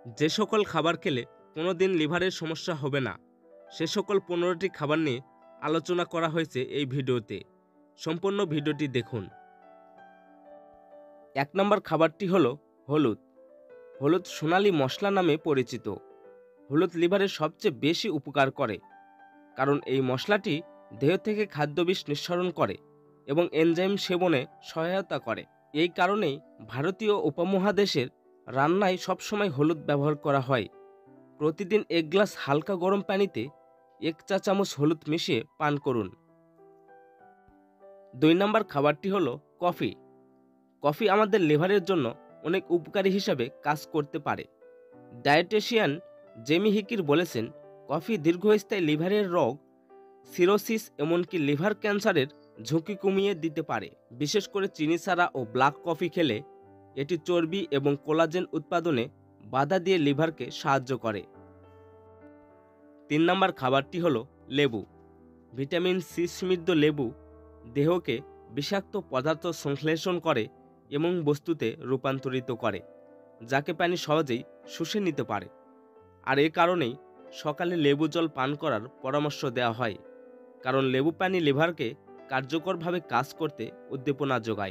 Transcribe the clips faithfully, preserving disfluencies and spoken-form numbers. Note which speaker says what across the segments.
Speaker 1: যে সকল খাবার খেলে কোনোদিন লিভারের সমস্যা হবে না সে সকল পনেরোটি খাবার নিয়ে আলোচনা করা হয়েছে এই ভিডিওতে। সম্পূর্ণ ভিডিওটি দেখুন। এক নম্বর খাবারটি হলো হলুদ। হলুদ সোনালী মশলা নামে পরিচিত। হলুদ লিভারের সবচেয়ে বেশি উপকার করে, কারণ এই মশলাটি দেহ থেকে খাদ্যবিষ নিঃসরণ করে এবং এনজাইম সেবনে সহায়তা করে। এই কারণেই ভারতীয় উপমহাদেশের রান্নায় সবসময় হলুদ ব্যবহার করা হয়। প্রতিদিন এক গ্লাস হালকা গরম পানিতে এক চা চামচ হলুদ মিশিয়ে পান করুন। দুই নম্বর খাবারটি হলো কফি। কফি আমাদের লিভারের জন্য অনেক উপকারী হিসাবে কাজ করতে পারে। ডায়েটেশিয়ান জেমি হিকির বলেছেন, কফি দীর্ঘস্থায়ী লিভারের রোগ, সিরোসিস এমনকি লিভার ক্যান্সারের ঝুঁকি কমিয়ে দিতে পারে। বিশেষ করে চিনি ছাড়া ও ব্ল্যাক কফি খেলে এটি চর্বি এবং কোলাজেন উৎপাদনে বাধা দিয়ে লিভারকে সাহায্য করে। তিন নম্বর খাবারটি হলো লেবু। ভিটামিন সি সমৃদ্ধ লেবু দেহকে বিষাক্ত পদার্থ সংশ্লেষণ করে এবং বস্তুতে রূপান্তরিত করে, যাকে প্রাণী সহজেই শুষে নিতে পারে। আর এ কারণেই সকালে লেবু জল পান করার পরামর্শ দেওয়া হয়, কারণ লেবু পানি লিভারকে কার্যকরভাবে কাজ করতে উদ্দীপনা যোগায়।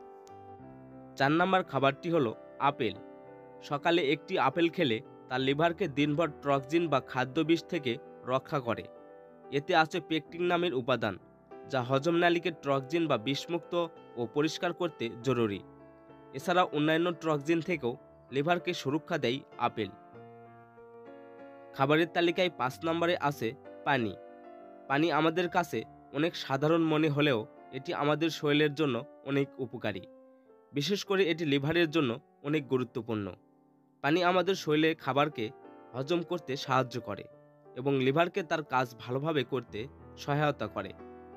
Speaker 1: চার নম্বর খাবারটি হলো আপেল। সকালে একটি আপেল খেলে তার লিভারকে দিনভর টক্সিন বা খাদ্যবিষ থেকে রক্ষা করে। এতে আছে পেকটিন নামের উপাদান, যা হজমনালীকে টক্সিন বা বিষমুক্ত ও পরিষ্কার করতে জরুরি। এছাড়া অন্যান্য টক্সিন থেকেও লিভারকে সুরক্ষা দেয় আপেল। খাবারের তালিকায় পাঁচ নম্বরে আছে পানি। পানি আমাদের কাছে অনেক সাধারণ মনে হলেও এটি আমাদের শরীরের জন্য অনেক উপকারী। বিশেষ করে এটি লিভারের জন্য অনেক গুরুত্বপূর্ণ। পানি আমাদের শরীরে খাবারকে হজম করতে সাহায্য করে এবং লিভারকে তার কাজ ভালোভাবে করতে সহায়তা করে।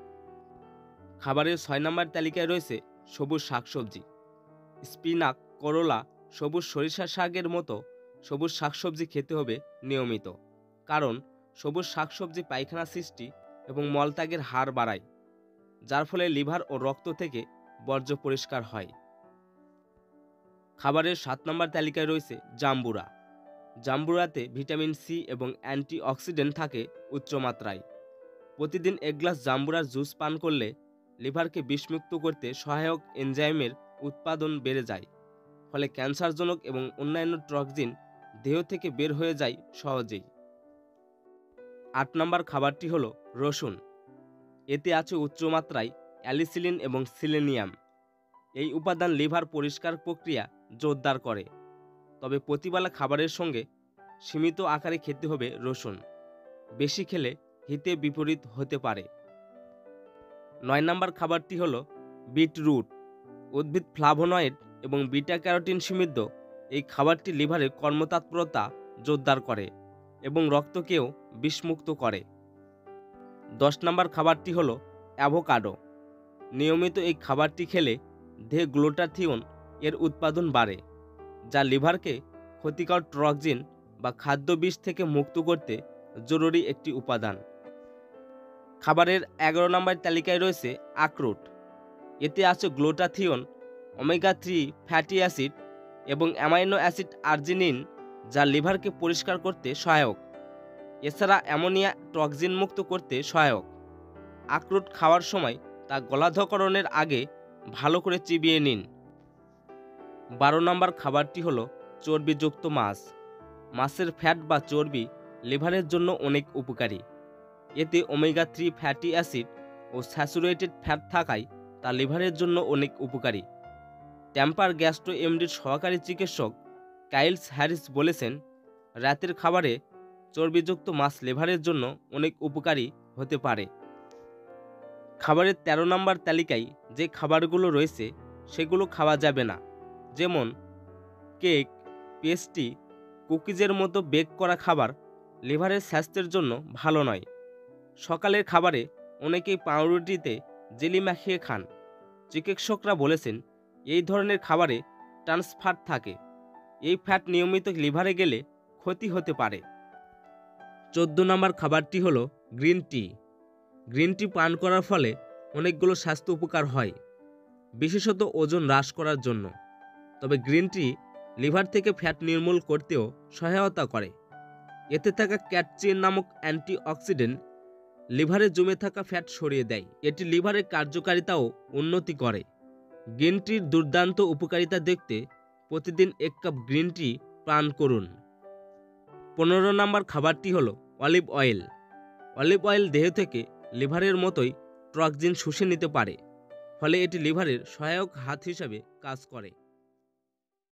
Speaker 1: খাবারের ছয় নম্বর তালিকায় রয়েছে সবুজ শাকসবজি। স্পিনাচ, করলা, সবুজ সরিষা শাকের মতো সবুজ শাকসবজি খেতে হবে নিয়মিত, কারণ সবুজ শাকসবজি পায়খানা সৃষ্টি এবং মলত্যাগের হার বাড়ায়, যার ফলে লিভার ও রক্ত থেকে বর্জ্য পরিষ্কার হয়। খাবারের সাত নম্বর তালিকায় রয়েছে জাম্বুরা। জাম্বুরাতে ভিটামিন সি এবং অ্যান্টিঅক্সিডেন্ট থাকে উচ্চমাত্রায়। প্রতিদিন এক গ্লাস জাম্বুরার জুস পান করলে লিভারকে বিষমুক্ত করতে সহায়ক এনজাইমের উৎপাদন বেড়ে যায়, ফলে ক্যান্সারজনক এবং অন্যান্য টক্সিন দেহ থেকে বের হয়ে যায় সহজেই। আট নম্বর খাবারটি হলো রসুন। এতে আছে উচ্চমাত্রায় অ্যালিসিলিন এবং সিলেনিয়াম। এই উপাদান লিভার পরিষ্কার প্রক্রিয়া জোরদার করে। তবে প্রতিবেলা খাবারের সঙ্গে সীমিত আকারে খেতে হবে রসুন। বেশি খেলে হিতে বিপরীত হতে পারে। নয় নম্বর খাবারটি হলো বিটরুট। উদ্ভিদ ফ্লাভোনয়েড এবং বিটা ক্যারোটিন সমৃদ্ধ এই খাবারটি লিভারের কর্মতৎপরতা জোরদার করে এবং রক্তকেও বিষমুক্ত করে। দশ নম্বর খাবারটি হলো অ্যাভোকাডো। নিয়মিত এই খাবারটি খেলে দেহে গ্লুটাথিয়ন এর উৎপাদন বাড়ে, যা লিভারকে ক্ষতিকর টক্সিন বা খাদ্যবিষ থেকে মুক্ত করতে জরুরি একটি উপাদান। খাবারের এগারো নম্বর তালিকায় রয়েছে আখরোট। এতে আছে glutathione, omega three fatty acid এবং অ্যামাইনো অ্যাসিড আর্জিনিন, যা লিভারকে পরিষ্কার করতে সহায়ক। এছাড়া অ্যামোনিয়া টক্সিন মুক্ত করতে সহায়ক। আখরোট খাওয়ার সময় তা গলাধঃকরণের আগে ভালো করে চিবিয়ে নিন। বারো নম্বর খাবারটি হলো চর্বিযুক্ত মাছ। মাছের ফ্যাট বা চর্বি লিভারের জন্য অনেক উপকারী। এতে ওমেগা থ্রি ফ্যাটি অ্যাসিড ও স্যাচুরেটেড ফ্যাট থাকায় তা লিভারের জন্য অনেক উপকারী। ট্যাম্পার গ্যাস্ট্রো এমডির সহকারী চিকিৎসক কাইলস হ্যারিস বলেছেন, রাতের খাবারে চর্বিযুক্ত মাছ লিভারের জন্য অনেক উপকারী হতে পারে। খাবারের তেরো নম্বর তালিকায় যে খাবারগুলো রয়েছে সেগুলো খাওয়া যাবে না, যেমন কেক, পেস্ট্রি, কুকিজের মতো বেক করা খাবার লিভারের স্বাস্থ্যের জন্য ভালো নয়। সকালের খাবারে অনেকেই পাউরুটিতে জেলি মাখিয়ে খান। চিকিৎসকরা বলেছেন, এই ধরনের খাবারে ট্রান্স ফ্যাট থাকে। এই ফ্যাট নিয়মিত লিভারে গেলে ক্ষতি হতে পারে। চোদ্দ নম্বর খাবারটি হলো গ্রিন টি। গ্রিন টি পান করার ফলে অনেকগুলো স্বাস্থ্য উপকার হয়, বিশেষত ওজন হ্রাস করার জন্য। তবে গ্রিন টি লিভার থেকে ফ্যাট নির্মূল করতেও সহায়তা করে। এতে থাকা ক্যাটচিন নামক অ্যান্টিঅক্সিডেন্ট লিভারে জমে থাকা ফ্যাট সরিয়ে দেয়। এটি লিভারের কার্যকারিতাও উন্নতি করে। গ্রিন টির দুর্দান্ত উপকারিতা দেখতে প্রতিদিন এক কাপ গ্রিন টি পান করুন। পনেরো নম্বর খাবারটি হলো অলিভ অয়েল। অলিভ অয়েল দেহ থেকে লিভারের মতোই টক্সিন শুষে নিতে পারে, ফলে এটি লিভারের সহায়ক হাত হিসাবে কাজ করে।